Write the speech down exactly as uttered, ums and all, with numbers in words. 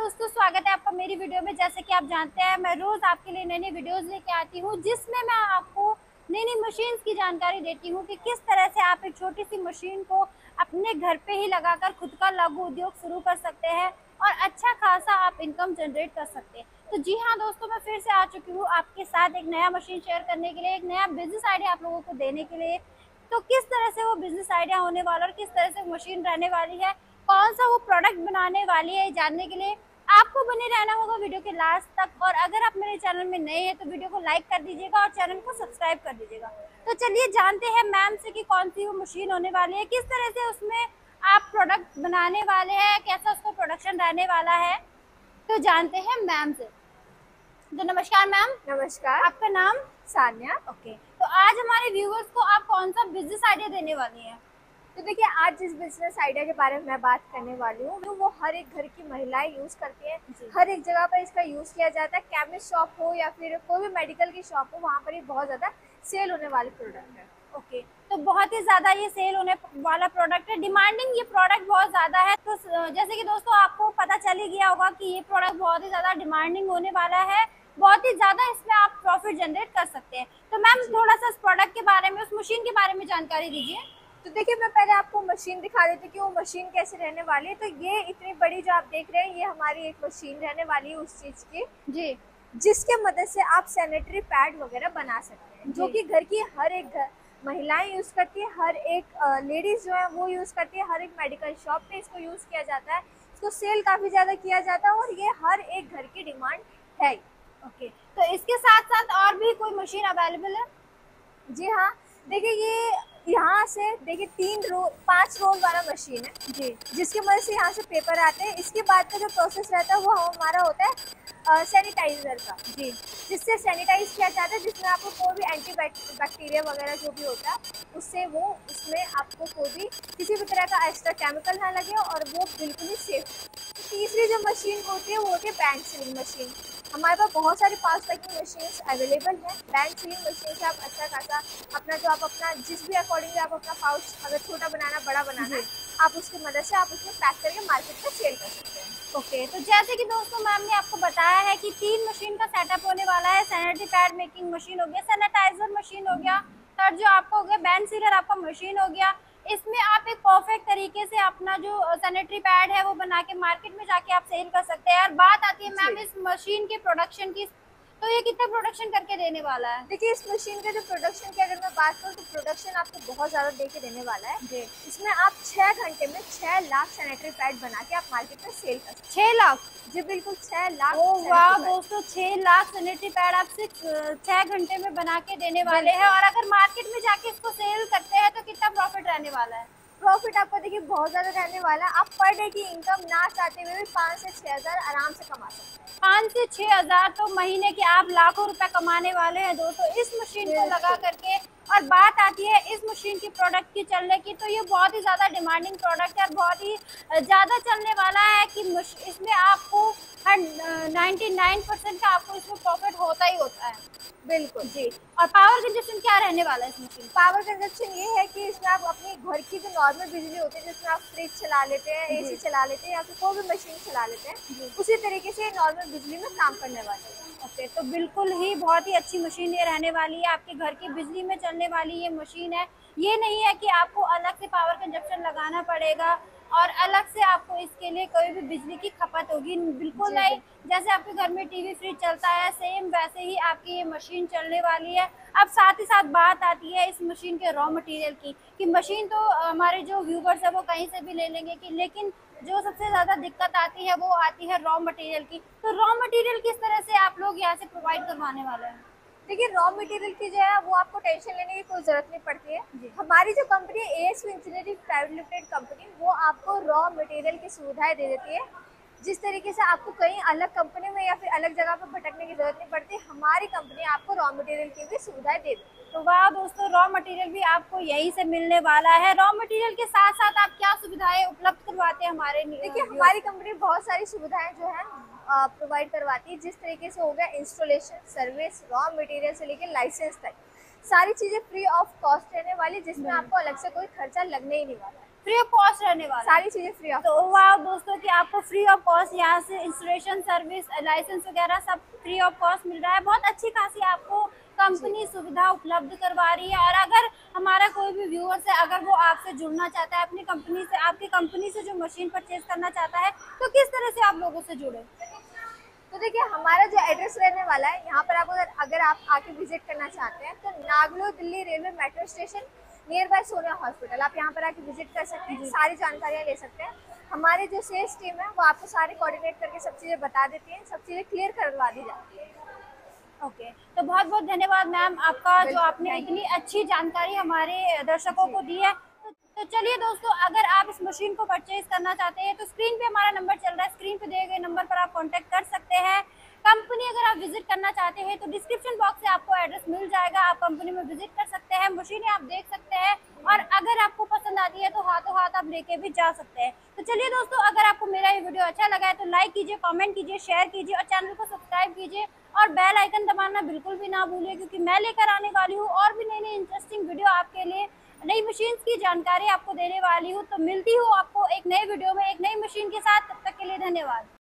दोस्तों, स्वागत है आपका मेरी वीडियो में। जैसे कि आप जानते हैं, मैं रोज आपके लिए नई नई वीडियोस लेके आती हूँ, जिसमें मैं आपको नई नई मशीन्स की जानकारी देती हूँ कि किस तरह से आप एक छोटी सी मशीन को अपने घर पे ही लगाकर खुद का लघु उद्योग शुरू कर सकते हैं और अच्छा खासा आप इनकम जनरेट कर सकते हैं। तो जी हाँ दोस्तों, मैं फिर से आ चुकी हूँ आपके साथ एक नया मशीन शेयर करने के लिए, एक नया बिजनेस आइडिया आप लोगों को देने के लिए। तो किस तरह से वो बिजनेस आइडिया होने वाला और किस तरह से मशीन रहने वाली है, कौन सा वो प्रोडक्ट बनाने वाली है, जानने के लिए आपको बने रहना होगा वीडियो के लास्ट तक। और अगर आप मेरे चैनल में नए हैं तो वीडियो को लाइक कर दीजिएगा और चैनल को सब्सक्राइब कर दीजिएगा। तो चलिए जानते हैं मैम से कि कौन सी वो मशीन होने वाली है, किस तरह से उसमें आप प्रोडक्ट बनाने वाले हैं, कैसा उसका प्रोडक्शन रहने वाला है। तो जानते हैं मैम से। तो नमस्कार मैम। नमस्कार। आपका नाम? सान्या। ओके, तो आज हमारे व्यूअर्स को आप कौन सा बिजनेस आइडिया देने वाली हैं? तो देखिए, आज जिस बिजनेस आइडिया के बारे में मैं बात करने वाली हूँ वो हर एक घर की महिलाएं यूज़ करती हैं। हर एक जगह पर इसका यूज़ किया जाता है। केमिस्ट शॉप हो या फिर कोई भी मेडिकल की शॉप हो, वहाँ पर ये बहुत ज़्यादा सेल होने वाली प्रोडक्ट है। ओके, तो बहुत ही ज़्यादा ये सेल होने वाला प्रोडक्ट है, डिमांडिंग ये प्रोडक्ट बहुत ज़्यादा है। तो जैसे कि दोस्तों आपको पता चल ही गया होगा कि ये प्रोडक्ट बहुत ही ज़्यादा डिमांडिंग होने वाला है, बहुत ही ज़्यादा इसमें आप प्रॉफिट जनरेट कर सकते हैं। तो मैम थोड़ा सा इस प्रोडक्ट के बारे में, उस मशीन के बारे में जानकारी दीजिए। तो देखिए, मैं पहले आपको मशीन दिखा देती हूँ कि वो मशीन कैसे रहने वाली है। तो ये इतनी बड़ी जो आप देख रहे हैं, ये हमारी एक मशीन रहने वाली है उस चीज़ की जी, जिसके मदद से आप सैनिटरी पैड वगैरह बना सकते हैं, जो कि घर की हर एक घर महिलाएं यूज़ करती है, हर एक लेडीज़ जो है वो यूज़ करती है। हर एक मेडिकल शॉप पे इसको यूज़ किया जाता है, इसको सेल काफ़ी ज़्यादा किया जाता है और ये हर एक घर की डिमांड है। ओके, तो इसके साथ साथ और भी कोई मशीन अवेलेबल है? जी हाँ, देखिए ये यहाँ से देखिए तीन रोल पांच रोल वाला मशीन है जी, जिसकी मदद से यहाँ से पेपर आते हैं। इसके बाद का जो प्रोसेस रहता है वो हमारा होता है सैनिटाइजर का, जी, जिससे सैनिटाइज किया जाता है, जिसमें आपको कोई भी एंटी बैक्टीरिया वगैरह जो भी होता है उससे वो उसमें आपको कोई भी किसी भी तरह का एक्स्ट्रा केमिकल ना लगे और वो बिल्कुल ही सेफ। तीसरी जो मशीन होती है वो होती है बैंड सीलिंग मशीन। हमारे पास बहुत सारी पाउच पैकिंग मशीन्स अवेलेबल हैं। बैंड सीलिंग मशीन से आप अच्छा खासा अपना जो आप अपना जिस भी अकॉर्डिंगली आप अपना पाउच अगर छोटा बनाना बड़ा बनाना है, आप उसकी मदद से आप उसमें पैक करके मार्केट में सेल कर सकते हैं। ओके, तो जैसे कि दोस्तों मैम ने आपको बताया है कि तीन मशीन का सेटअप होने वाला है। सैनिटरी पैड मेकिंग मशीन हो गया, सैनिटाइजर मशीन हो गया, थर्ड जो आपका हो गया बैंड सीलर आपका मशीन हो गया। इसमें आप एक परफेक्ट तरीके से अपना जो सैनिटरी पैड है वो बना के मार्केट में जाके आप सेल कर सकते हैं। और बात आती है मैम इस मशीन के प्रोडक्शन की, तो ये कितना प्रोडक्शन करके देने वाला है? देखिए, इस मशीन का जो प्रोडक्शन की अगर मैं बात करूँ तो प्रोडक्शन आपको बहुत ज़्यादा दे के देने वाला है। जी, इसमें आप छः घंटे में छः लाख सैनिटरी पैड बना के आप मार्केट में सेल कर सकते छह लाख? हैं। जी बिल्कुल, छः लाख। ओ वाह दोस्तों, छह लाख सैनिटरी पैड आप सिर्फ छह घंटे में बना के देने वाले हैं। और अगर मार्केट में जाके इसको सेल करते हैं तो कितना प्रॉफिट रहने वाला है? प्रॉफिट आपको देखिए बहुत ज़्यादा रहने वाला है। आप पर डे की इनकम ना चाहते हुए भी पाँच से छः हज़ार आराम से कमा सकते हैं। पाँच से छह हजार तो महीने के आप लाखों रुपए कमाने वाले हैं दोस्तों इस मशीन को लगा करके। और बात आती है इस मशीन की प्रोडक्ट की चलने की, तो ये बहुत ही ज़्यादा डिमांडिंग प्रोडक्ट है और बहुत ही ज़्यादा चलने वाला है कि इसमें आपको हर नाइन्टी नाइन परसेंट का आपको इसमें प्रॉफिट होता ही होता है। बिल्कुल जी, और पावर कंजप्शन क्या रहने वाला है इस मशीन? पावर कंजप्शन ये है कि इसमें आप अपनी घर की जो नॉर्मल बिजली होती है, जिसमें आप फ्रिज चला लेते हैं, एसी चला लेते हैं या फिर कोई भी मशीन चला लेते हैं, उसी तरीके से नॉर्मल बिजली में काम करने वाली है। ओके, तो बिल्कुल ही बहुत ही अच्छी मशीन ये रहने वाली है, आपके घर की बिजली में चलने वाली ये मशीन है। ये नहीं है कि आपको अलग से पावर कंजप्शन लगाना पड़ेगा और अलग से आपको इसके लिए कोई भी बिजली की खपत होगी, बिल्कुल नहीं। जैसे आपके घर में टीवी फ्रिज चलता है, सेम वैसे ही आपकी ये मशीन चलने वाली है। अब साथ ही साथ बात आती है इस मशीन के रॉ मटेरियल की, कि मशीन तो हमारे जो व्यूवर्स है वो कहीं से भी ले लेंगे कि, लेकिन जो सबसे ज़्यादा दिक्कत आती है वो आती है रॉ मटेरियल की। तो रॉ मटेरियल किस तरह से आप लोग यहाँ से प्रोवाइड करवाने वाले हैं? देखिए, रॉ मटेरियल की जो है वो आपको टेंशन लेने की कोई ज़रूरत नहीं पड़ती है। हमारी जो कंपनी है ASV engineering private limited company, वो आपको रॉ मटेरियल की सुविधाएं दे देती है। जिस तरीके से आपको कहीं अलग कंपनी में या फिर अलग जगह पर भटकने की जरूरत नहीं पड़ती, हमारी कंपनी आपको रॉ मटेरियल की भी सुविधाएं दे देती है। तो वाह दोस्तों, रॉ मटेरियल भी आपको यहीं से मिलने वाला है। रॉ मटेरियल के साथ साथ आप क्या सुविधाएं उपलब्ध करवाते हैं हमारे? देखिए, हमारी कंपनी बहुत सारी सुविधाएं जो है प्रोवाइड करवाती है, जिस तरीके से हो गया इंस्टॉलेशन सर्विस, रॉ मटेरियल से लेकर लाइसेंस तक। सारी चीजें फ्री ऑफ कॉस्ट रहने वाली, जिसमें आपको अलग से कोई खर्चा लगने ही नहीं वाला है। फ्री ऑफ कॉस्ट रहने वाला, सारी चीजें फ्री ऑफ। तो वाह दोस्तों कि आपको फ्री ऑफ कॉस्ट यहाँ से इंस्टॉलेशन सर्विस, लाइसेंस वगैरह सब फ्री ऑफ कॉस्ट मिल रहा है। बहुत अच्छी खासी आपको कंपनी सुविधा उपलब्ध करवा रही है। और अगर हमारा कोई भी व्यूअर्स है, अगर वो आपसे जुड़ना चाहता है अपनी कंपनी से, आपकी कंपनी से जो मशीन परचेज करना चाहता है, तो किस तरह से आप लोगों से जुड़े? तो देखिए, हमारा जो एड्रेस रहने वाला है यहाँ पर, आप अगर अगर आप आके विजिट करना चाहते हैं तो Nangloi Delhi railway metro station near by Sonia hospital, आप यहाँ पर आके विजिट कर सकते हैं, सारी जानकारियाँ ले सकते हैं। हमारी जो सेल्स टीम है वो आपको सारे कोऑर्डिनेट करके सब चीज़ें बता देती हैं, सब चीज़ें क्लियर करवा दी जाती है। ओके, तो बहुत बहुत धन्यवाद मैम आपका, जो आपने इतनी अच्छी जानकारी हमारे दर्शकों को दी है। तो, तो चलिए दोस्तों, अगर आप इस मशीन को परचेज करना चाहते हैं तो स्क्रीन पे हमारा नंबर चल रहा है, स्क्रीन पे दिए गए नंबर पर आप कांटेक्ट कर सकते हैं। कंपनी अगर आप विजिट करना चाहते हैं तो डिस्क्रिप्शन बॉक्स से आपको एड्रेस मिल जाएगा, आप कंपनी में विजिट कर सकते हैं, मशीनें आप देख सकते हैं, और अगर आपको पसंद आती है तो हाथों हाथ आप लेके भी जा सकते हैं। तो चलिए दोस्तों, अगर आपको मेरा ये वीडियो अच्छा लगा है तो लाइक कीजिए, कमेंट कीजिए, शेयर कीजिए और चैनल को सब्सक्राइब कीजिए और बेल आइकन दबाना बिल्कुल भी ना भूलिए, क्योंकि मैं लेकर आने वाली हूँ और भी नई नई इंटरेस्टिंग वीडियो आपके लिए, नई मशीन्स की जानकारी आपको देने वाली हूँ। तो मिलती हूँ आपको एक नए वीडियो में एक नई मशीन के साथ, तब तक के लिए धन्यवाद।